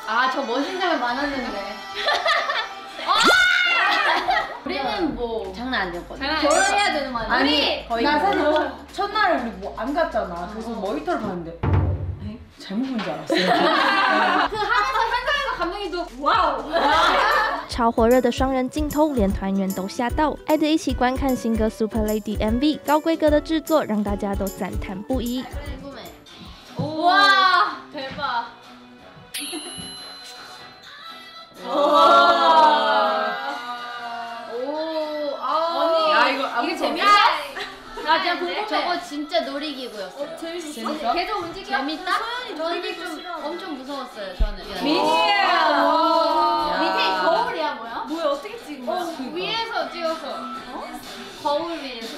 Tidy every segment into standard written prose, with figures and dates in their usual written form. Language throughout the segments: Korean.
아, 저 멋있는 많았는데. 우리는 뭐 장난 아니었거든. 결혼해야 되는 거 아니야? 아니, 거의 나 사실 첫날에 우리 뭐 안 갔잖아. 그래서 모니터를 봤는데 잘못 본 줄 알았어요. 그 하면서 현장에서 감독님도 와우. 超火热的双人镜头，连团员都吓到。爱的一起观看新歌《Super Lady》MV， 高规格的制作让大家都赞叹不已。 와, 대박. 언니, 야, 이거 재밌다. 나 그냥 보고 저거 진짜 놀이기구였어요. 재밌어? 계속 움직여? 재밌다? 저는 좀 엄청 무서웠어요, 저는. 미니에요. 밑에 거울이야, 뭐야? 뭐야 어떻게 찍은 거야? 위에서 찍어서. 거울 위에서.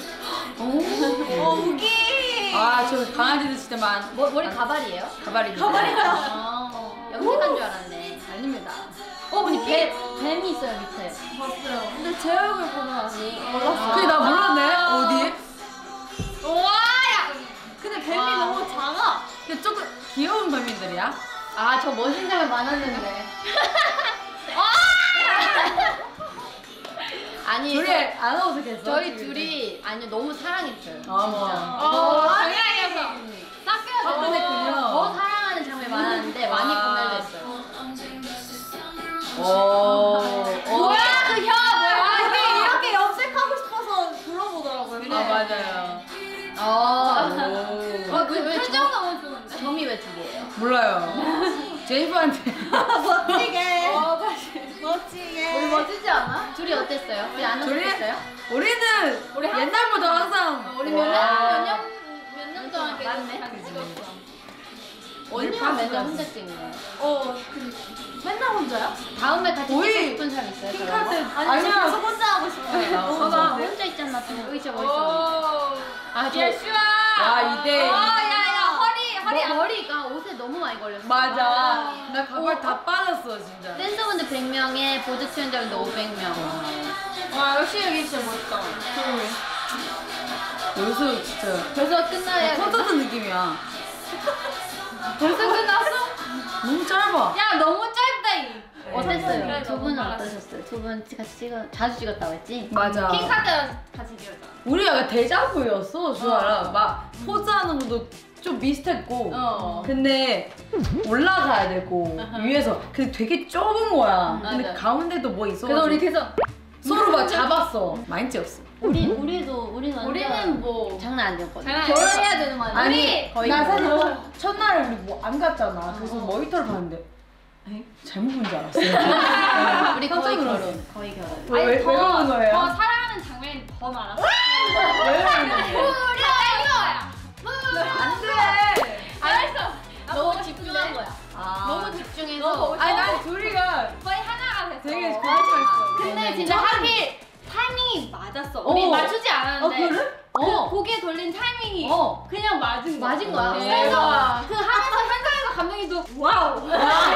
우기. 아, 저 강아지들 진짜 머리 가발이에요? 가발입니다. 염색한 줄 알았네. 아닙니다. 언니 뱀이 있어요, 밑에. 봤어요. 근데 제 얼굴 보고 나서 몰랐어요. 그게 나 몰랐네. 어디? 와야! 근데 뱀이 너무 작아. 근데 조금 귀여운 뱀이들이야? 아, 저 멋있는 뱀 많았는데. 아니, 둘이 안 어색했어? 저희 둘이 아니 너무 사랑했어요. 어머. 장난이어서 싹 그랬군요. 더 사랑하는 장면이 많았는데 많이 공멸됐어요. 뭐야 그 혀 뭐야? 이게 이렇게 염색하고 싶어서 불러보더라고요. 아, 맞아요. 왜 표정 너무 좋은데? 점이 왜 두 개예요? 몰라요. 제이프한테. 멋지게. 멋지게. 우리 멋지지 않아? 둘이 어땠어요? 우리 안 둘이? 어땠어요? 우리는 옛날보다 항상 우리 몇 년 동안 계속 찍었어. 언니랑 맨날 혼자 찍는 거예요. 맨날 혼자야? 다음에 같이 거의 찍고 싶은 사람 있어요? 핑크할 때 아니 저 계속 혼자 하고 싶어요. 봐봐 혼자 있잖아. 의자 멋있어. 아, 와, 이대. 머리가 옷에 너무 많이 걸렸어. 맞아. 나 가발 다 빠졌어, 진짜. 댄서분들 100명에 보조 출연자분들 500명. 와 역시 여기 진짜 멋있다. 여기서 진짜 벌써 끝나야 돼. 콘서트 느낌이야. 벌써 끝났어? 너무 짧아. 야 너무 짧다 이. 어땠어요? 그래, 두 분은 너무 어떠셨어요? 두 분 같이 자주 찍었다고 했지? 맞아. 킹카드 같이 찍었잖아. 우리 약간 데자부였어, 주아랑. 막 포즈하는 것도 좀 비슷했고. 근데 올라가야 되고 위에서 근데 되게 좁은 거야. 근데 맞아. 가운데도 뭐 있어. 그래서 우리 계속 서로 막 잡았어. 많이 찍었어. 우리는 뭐 장난 아니었거든. 장난 결혼해야 되는 거 아니야? 아니, 거의 나 결혼. 사실 첫날에 우리 뭐 안 갔잖아. 그래서 모니터를 봤는데 잘못 본 줄 알았어요. 우리 깜짝 거의 놀랐어. 결혼. 거의 결혼. 왜 그러는 거예요? 더 사랑하는 장면이 더 많았어. 왜 그러는 거예요? 안 돼! 알았어. 너무 집중한 거야. 너무 집중해서. 아니, 난 둘이가 거의 하나가 됐어. 되게 거짓말했어. 근데 진짜 하필 타이밍이 맞았어. 우리 맞추지 않았는데. 그래? 그 고개 돌린 타이밍이 그냥 맞은 거야. 맞은 거야. 그래서 그 하면서 현장에서 감독님도 와우.